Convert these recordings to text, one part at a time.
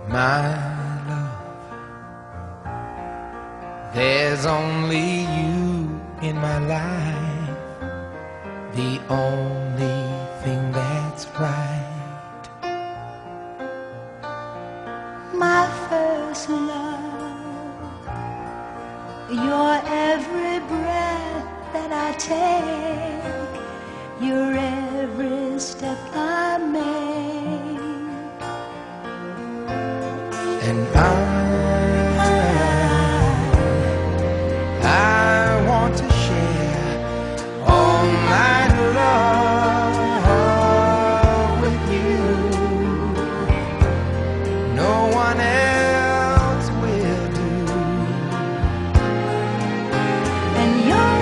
My love, there's only you in my life, the only thing that's right. My first love, your every breath that I take, your every step I make. And I want to share all my love with you. No one else will do. And your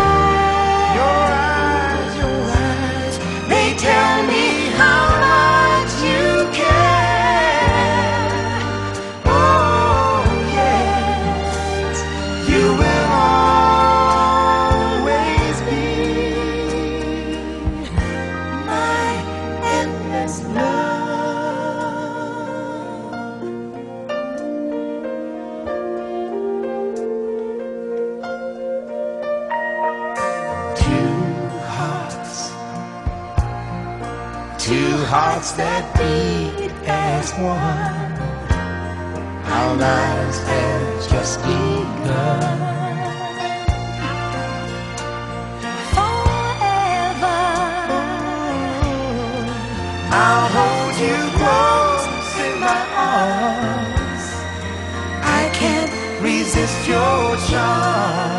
eyes, they tell me how much you care. Oh yes, you will always be my endless love. Two hearts that beat as one. Our lives have just begun. Forever, I'll hold you close in my arms. I can't resist your charm.